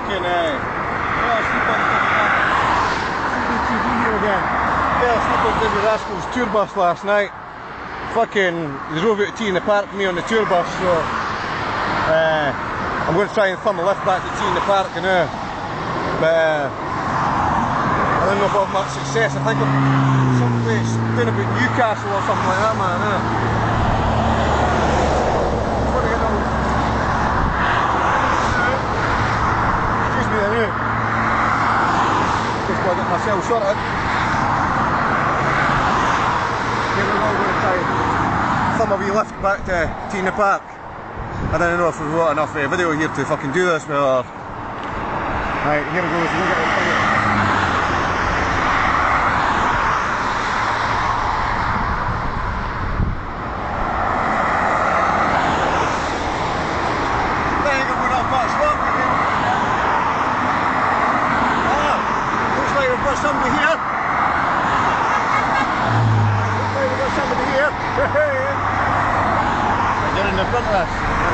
fucking fell asleep on CBTV here again. Fell asleep on Dizzee Rascal's tour bus last night. Fucking, they drove out to T in the park for me on the tour bus, so I'm going to try and thumb a lift back to T in the park now. But I don't know if I've much success. I think I'm someplace down about Newcastle or something like that, man. Excuse me there, just got to get myself sorted. Here we go, we're going to try and thumb a wee lift back to T in the park. I don't know if we've got enough video here to fucking do this, but right, here we go, so we'll get it. Somebody here. Looks like we've got somebody here. You're in the front of us.